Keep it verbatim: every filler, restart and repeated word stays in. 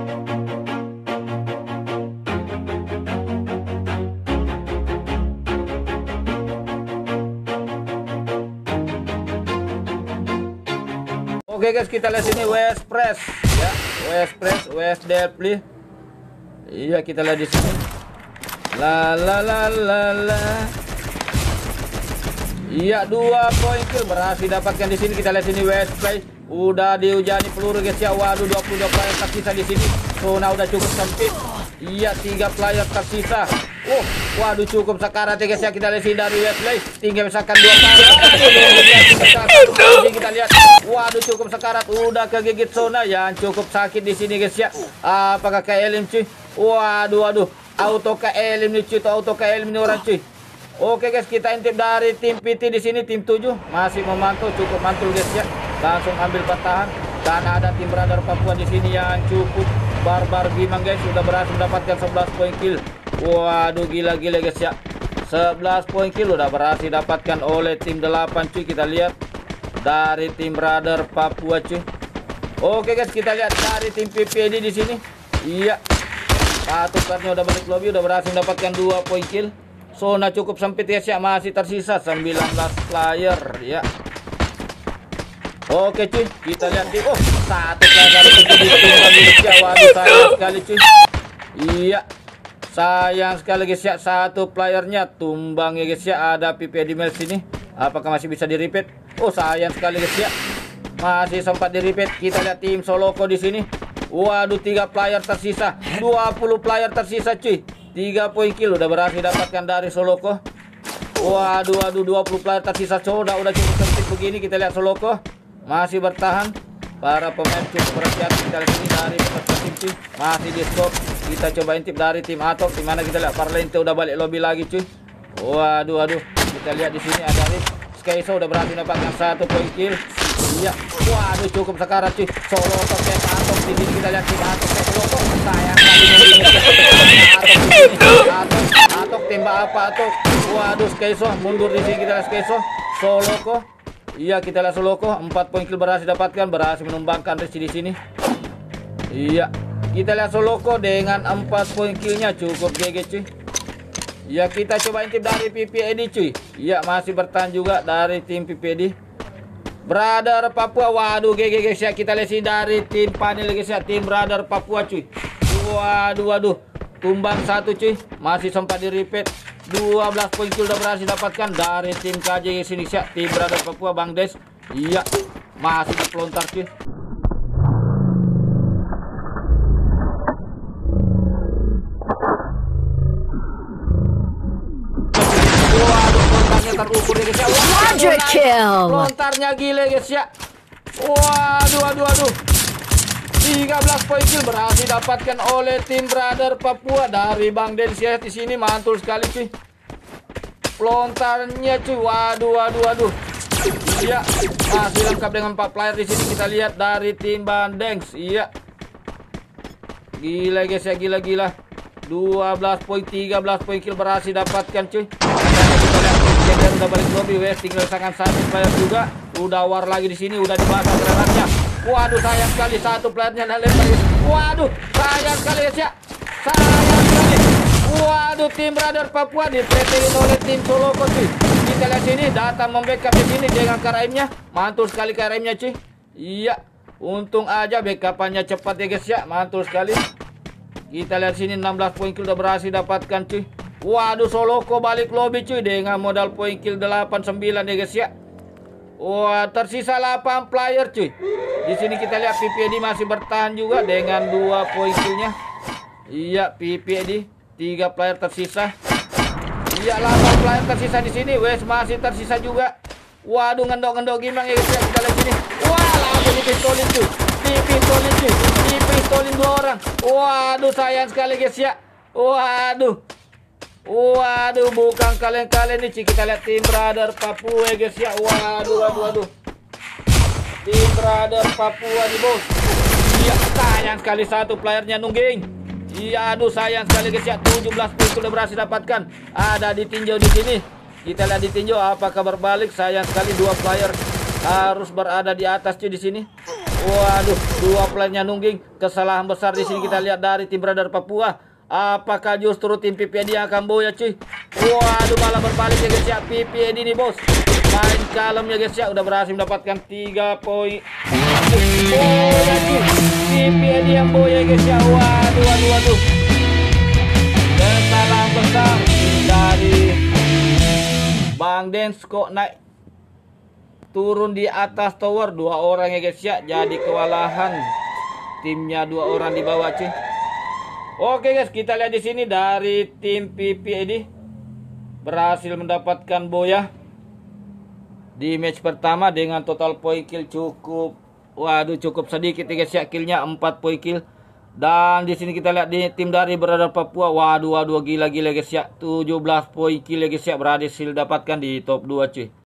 Oke guys, kita lihat sini West Press ya, West Press, West Depli. Iya, kita lihat di sini. La la la la la. Iya, dua poin kill berhasil dapatkan di sini. Kita lihat sini West Press udah dihujani peluru guys ya. Waduh, dua puluh dua player tersisa di sini. Zona udah cukup sempit. Iya, tiga player tersisa. Oh, waduh cukup sekarat ya guys ya. Kita lihat sini dari West Play tinggal misalkan dua kali. Kita lihat, waduh cukup sekarat, udah kegigit zona yang cukup sakit di sini guys ya. Apakah K L M cuy? Waduh, waduh, auto K L M nih cuy, auto K L M ini orang cuy. Oke guys, kita intip dari tim P T di sini, tim tujuh masih memantau, cukup mantul guys ya. Langsung ambil bertahan dan ada tim Radar Papua di sini yang cukup barbar gimana guys, sudah berhasil mendapatkan sebelas poin kill. Waduh, gila-gila guys ya. sebelas poin kill udah berhasil dapatkan oleh tim delapan cuy. Kita lihat dari tim Radar Papua cuy. Oke guys, kita lihat dari tim P P D di sini. Iya. Satu kartnya udah balik lobby, udah berhasil mendapatkan dua poin kill. Zona cukup sempit guys ya, masih tersisa sembilan belas player ya. Oke cuy, kita lihat di oh, satu player dari P P D ya. Waduh, sayang sekali cuy. Iya. Sayang sekali guys ya, satu playernya tumbang ya guys ya. Ada P P D Mel sini. Apakah masih bisa di repeat? Oh, sayang sekali guys ya. Masih sempat di repeat. Kita lihat tim Soloko di sini. Waduh, tiga player tersisa. dua puluh player tersisa cuy. tiga poin kill udah berhasil dapatkan dari Soloko. Waduh, waduh, dua puluh player tersisa. Sudah udah cukup sempit begini. Kita lihat Soloko masih bertahan. Para pemain cukup berhati-hati. Kita lihat ini dari peserta tim cuy. Masih di stop. Kita coba intip dari tim Atok. Di mana kita lihat Parlente udah balik lobby lagi cuy. Waduh, waduh. Kita lihat di sini ada Rip. Skyso udah berhasil mendapatkan satu poin kill. Iya. Waduh, cukup sekarat cuy. Soloko ke Atok. Di sini kita lihat tim Atok ke Soloko. Sayang kali ini. Atok, Atok tembak apa Atok? Waduh, Skyso mundur di sini. Kita lihat Skyso. Soloko. Iya, kita lihat Soloko empat poin kill berhasil dapatkan, berhasil menumbangkan Rizky di sini. Iya. Kita lihat Soloko dengan empat poin killnya cukup G G cuy. Ya, kita coba intip dari P P D cuy. Ya, masih bertahan juga dari tim P P D. Radar Papua, waduh G G guys ya. Kita lihat sini dari tim panel guys ya, tim Radar Papua cuy. Waduh, waduh, tumbang satu cuy. Masih sempat di repeat. dua belas poin kill udah berhasil dapatkan dari tim K J Indonesia, tim Radar Papua Bang Des. Iya, masih dipelontar cuy. Terukur ya guys ya. Waduh, kill. Lontarnya gila guys ya. Waduh, waduh, waduh. tiga belas poin kill berhasil dapatkan oleh tim Radar Papua dari Bang Densia di sini, mantul sekali cuy. Lontarnya cuy. Waduh, waduh, waduh. Iya, masih lengkap dengan empat player di sini. Kita lihat dari tim Bandengs. Iya. Gila guys ya, gila gila. dua belas poin, tiga belas poin kill berhasil dapatkan cuy. Dia udah balik lobby, West tinggal sangat satu player juga. Udah war lagi di sini, udah dibakar granatnya. Waduh, sayang sekali satu playernya lempar. Waduh, sayang sekali guys ya. Sayang sekali. Waduh, tim Radar Papua dipretein oleh tim Soloko cuy. Kita lihat sini, datang membackup di sini dengan K R M-nya. Mantul sekali K R M-nya cuy. Iya, untung aja backupannya cepat ya guys ya. Mantul sekali. Kita lihat sini enam belas poin kill udah berhasil dapatkan cuy. Waduh, Soloko balik lobby cuy dengan modal poin kill delapan sembilan ya guys ya. Wah, tersisa delapan player cuy. Di sini kita lihat P P D masih bertahan juga dengan dua poin killnya. Iya, P P D tiga player tersisa. Iya, delapan player tersisa di sini. Wes masih tersisa juga. Waduh, ngendok-ngendok gimana ya guys ya. Kita lihat sini. Wah, langsung dipistolin cuy. Dipistolin cuy. Dipistolin dua orang. Waduh, sayang sekali guys ya. Waduh. Waduh, bukan kalian-kalian nih cuy. Kita lihat tim Radar Papua ya guys ya. Waduh, waduh, waduh. Tim Radar Papua nih bos. Iya, sayang sekali satu playernya nungging. Iya, aduh sayang sekali guys ya. tujuh belas poin sudah berhasil dapatkan. Ada ditinjau di sini. Kita lihat ditinjau apakah berbalik. Sayang sekali dua player harus berada di atas cuy di sini. Waduh, dua plannya nungging. Kesalahan besar di sini kita lihat dari tim Brother Papua. Apakah justru tim P P E D yang akan boya cuy? Waduh, malah berbalik ya guys ya. P P E D nih bos. Main kalem ya guys ya. Udah berhasil mendapatkan tiga poin. Boya cuy. P P E D yang boya guys ya. Waduh, waduh, waduh. Kesalahan besar dari Bang Dens kok naik turun di atas tower dua orang ya guys ya. Jadi kewalahan timnya dua orang di bawah cuy. Oke guys, kita lihat di sini dari tim P P E D berhasil mendapatkan boya di match pertama dengan total point kill cukup, waduh cukup sedikit ya guys ya, killnya empat point kill. Dan di sini kita lihat di tim dari Brother Papua, waduh waduh gila-gila guys ya, tujuh belas point kill ya guys ya, berhasil dapatkan di top dua cuy.